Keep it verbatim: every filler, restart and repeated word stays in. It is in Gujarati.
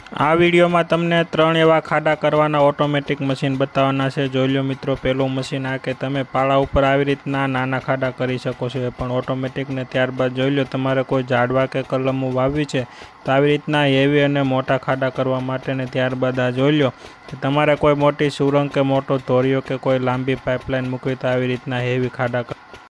આ વિડીયોમાં તમને ત્રણ એવા ખાડા કરવાના ઓટોમેટિક મશીન બતાવવાના છે। જોઈ લો મિત્રો, પહેલું મશીન આ કે તમે પાળા ઉપર આવી રીતના નાના ખાડા કરી શકો છો, એ પણ ઓટોમેટિક ને ત્યારબાદ જોઈ લો તમારે કોઈ ઝાડવા કે કલમો વાવવી છે તો આવી રીતના હેવી અને મોટા ખાડા કરવા માટે ને ત્યારબાદ આ જોઈ લો કે તમારે કોઈ મોટી સુરંગ કે મોટો ધોરિયો કે કોઈ લાંબી પાઇપલાઇન મૂકવી તો આવી રીતના હેવી ખાડા